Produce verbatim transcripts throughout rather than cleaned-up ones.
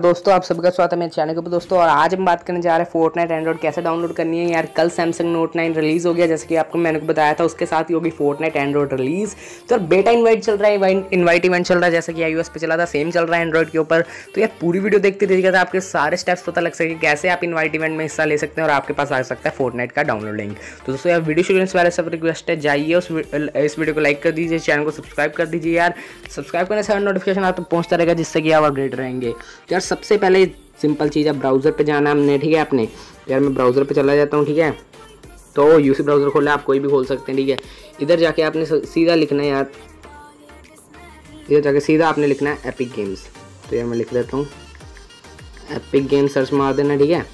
दोस्तों आप सबका स्वागत है मेरे चैनल के ऊपर दोस्तों। और आज हम बात करने जा रहे हैं फोर्टनाइट एंड्रॉइड कैसे डाउनलोड करनी है। यार कल सैमसंग नोट नाइन रिलीज़ हो गया, जैसे कि आपको मैंने को बताया था, उसके साथ ही होगी फोर्टनाइट एंड्रॉइड रिलीज़। तो यार बेटा इन्वाइट चल रहा है, इन्वाइट इवेंट चल रहा है, जैसे कि आईओएस पे चला था सेम चल रहा है एंड्रॉइड के ऊपर। तो यार पूरी वीडियो देखते देखिएगा, आपके सारे स्टेप्स पता लग सके कैसे आप इन्वाइट इवेंट में हिस्सा ले सकते हैं और आपके पास आ सकता है फोर्टनाइट का डाउनलोड लिंक। तो दोस्तों यार वीडियो शुरू करने से पहले सब रिक्वेस्ट है, जाइए उस इस वीडियो को लाइक कर दीजिए, चैनल को सब्सक्राइब कर दीजिए। यार सब्सक्राइब करने से नोटिफिकेशन आप तक पहुँचता रहेगा, जिससे कि आप अपडेट रहेंगे। तो यार सबसे पहले सिंपल चीज़ है, ब्राउज़र पे जाना हमने, ठीक है अपने। यार मैं ब्राउज़र पे चला जाता हूँ, ठीक है। तो यूसी ब्राउज़र खोला, आप कोई भी खोल सकते हैं, ठीक है। इधर जाके आपने सीधा लिखना है यार, इधर जाके सीधा आपने लिखना है एपिक गेम्स। तो यार मैं लिख देता हूँ एपिक गेम्स, सर्च मार देना, ठीक है।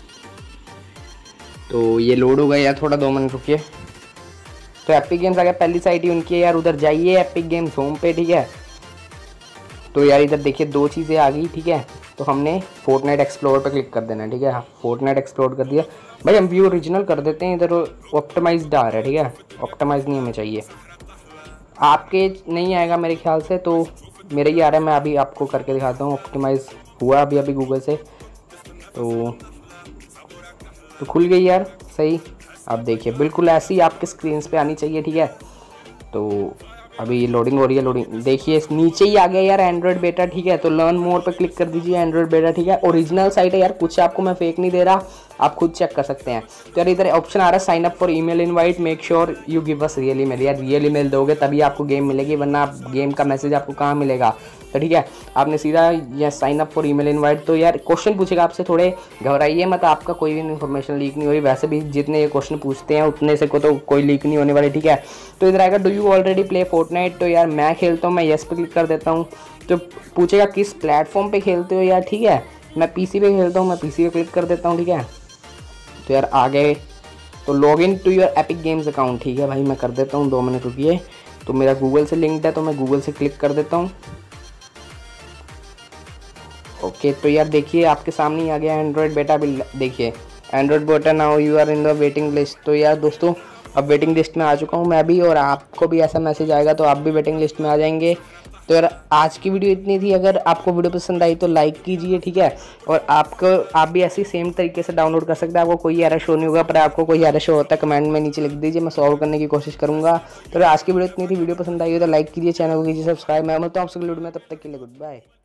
तो ये लोड हो गया यार, थोड़ा दो मिनट रुकिए। तो एपिक गेम्स आ गया, पहली साइट ही उनकी है यार। उधर जाइए एपिक गेम्स होम पे, ठीक है। तो यार इधर देखिए दो चीज़ें आ गई, ठीक है। तो हमने फोर्टनाइट एक्सप्लोर पर क्लिक कर देना है, ठीक है। फोर्टनाइट एक्सप्लोर कर दिया भाई, हम व्यू ओरिजिनल कर देते हैं। इधर ऑप्टिमाइज्ड आ रहा है, ठीक है। ऑप्टिमाइज नहीं हमें चाहिए, आपके नहीं आएगा मेरे ख्याल से, तो मेरा ही आ रहा है। मैं अभी आपको करके दिखाता हूँ। ऑप्टिमाइज हुआ अभी अभी गूगल से, तो तो खुल गई यार सही। आप देखिए बिल्कुल ऐसी आपके स्क्रीन पे आनी चाहिए, ठीक है। तो अभी लोडिंग हो रही है, लोडिंग देखिए नीचे ही आ गया यार एंड्रॉइड बेटा, ठीक है। तो लर्न मोर पे क्लिक कर दीजिए, एंड्रॉइड बेटा, ठीक है। ओरिजिनल साइट है यार, कुछ आपको मैं फेक नहीं दे रहा, आप खुद चेक कर सकते हैं। तो यार इधर ऑप्शन आ रहा है sign up for email invite, make sure you give us real email. यार रियल ईमेल दोगे तभी आपको गेम मिलेगी, वरना आप गेम का मैसेज आपको कहाँ मिलेगा। तो ठीक है, आपने सीधा या sign up for email invite. तो यार क्वेश्चन पूछेगा आपसे, थोड़े घबराइए मत, आपका कोई भी इन्फॉर्मेशन लीक नहीं हो रही। वैसे भी जितने ये क्वेश्चन पूछते हैं उतने से को तो कोई लीक नहीं होने वाली, ठीक है। तो इधर आएगा do you already play Fortnite. तो यार मैं खेलता हूँ, मैं येस पे क्लिक कर देता हूँ। तो पूछेगा किस प्लेटफॉर्म पे खेलते हो यार, ठीक है। मैं पीसी पे खेलता हूँ, मैं पीसी पे क्लिक कर देता हूँ, ठीक है। तो यार आगे तो log in to your Epic Games account, ठीक है भाई, मैं कर देता हूँ, दो मिनट रुकिए। तो मेरा गूगल से लिंक्ड है, तो मैं गूगल से क्लिक कर देता हूँ। ओके तो यार देखिए आपके सामने ही आ गया एंड्रॉयड बेटा बिल, देखिए Android beta now you are in the waiting list. तो यार दोस्तों अब वेटिंग लिस्ट में आ चुका हूँ मैं भी, और आपको भी ऐसा मैसेज आएगा तो आप भी वेटिंग लिस्ट में आ जाएंगे। तो यार आज की वीडियो इतनी थी, अगर आपको वीडियो पसंद आई तो लाइक कीजिए, ठीक है। और आपको आप भी ऐसी सेम तरीके से डाउनलोड कर सकते हैं, आपको कोई एरर शो नहीं होगा। पर आपको कोई एरर शो होता है कमेंट में नीचे लिख दीजिए, मैं सॉल्व करने की कोशिश करूँगा। तो आज की वीडियो इतनी थी, वीडियो पसंद आई हो तो लाइक कीजिए, चैनल को कीजिए सब्सक्राइब। मैं मिलता हूँ आपसे वीडियो में, तब तक के लिए गुड बाय।